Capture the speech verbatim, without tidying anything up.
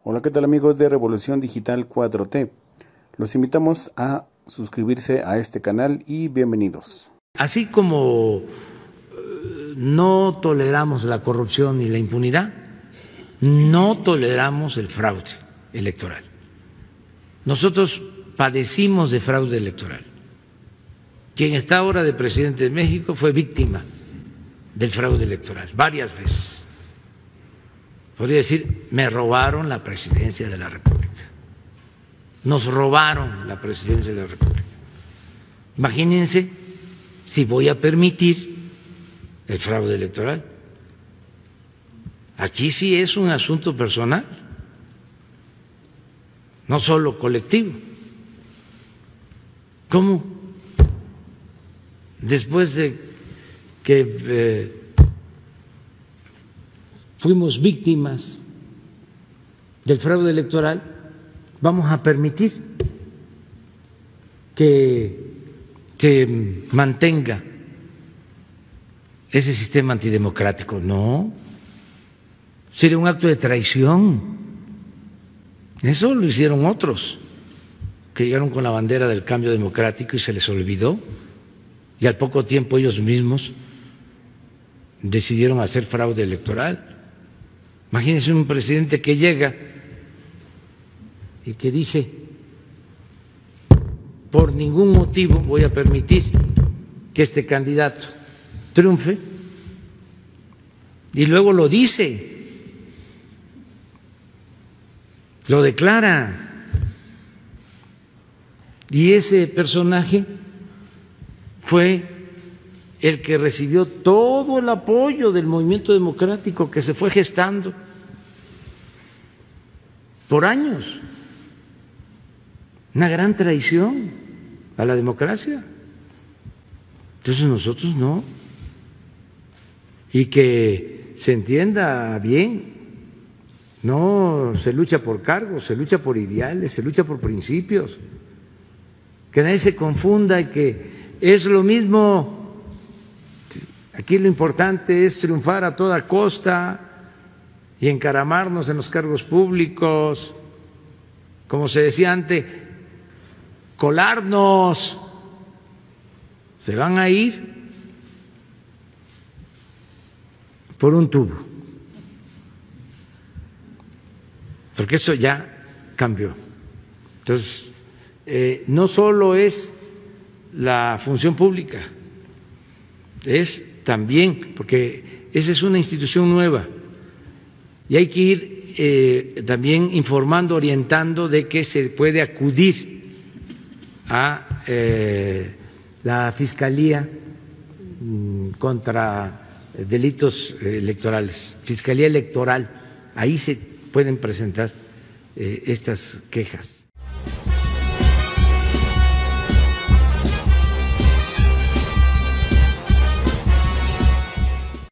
Hola, ¿qué tal amigos de Revolución Digital cuatro T? Los invitamos a suscribirse a este canal y bienvenidos. Así como no toleramos la corrupción ni la impunidad, no toleramos el fraude electoral. Nosotros padecimos de fraude electoral. Quien está ahora de presidente de México fue víctima del fraude electoral varias veces. Podría decir, me robaron la presidencia de la República. Nos robaron la presidencia de la República. Imagínense si voy a permitir el fraude electoral. Aquí sí es un asunto personal, no solo colectivo. ¿Cómo? Después de que eh, fuimos víctimas del fraude electoral, vamos a permitir que se mantenga ese sistema antidemocrático. No, sería un acto de traición. Eso lo hicieron otros que llegaron con la bandera del cambio democrático y se les olvidó, y al poco tiempo ellos mismos decidieron hacer fraude electoral. Imagínense un presidente que llega y que dice, por ningún motivo voy a permitir que este candidato triunfe, y luego lo dice, lo declara, y ese personaje fue el que recibió todo el apoyo del movimiento democrático que se fue gestando por años. Una gran traición a la democracia. Entonces nosotros no. Y que se entienda bien, no se lucha por cargos, se lucha por ideales, se lucha por principios. Que nadie se confunda y que es lo mismo. Aquí lo importante es triunfar a toda costa y encaramarnos en los cargos públicos, como se decía antes, colarnos. Se van a ir por un tubo, porque eso ya cambió. Entonces, eh, no solo es la función pública, es también, porque esa es una institución nueva y hay que ir eh, también informando, orientando de que se puede acudir a eh, la Fiscalía contra delitos electorales, Fiscalía Electoral, ahí se pueden presentar eh, estas quejas.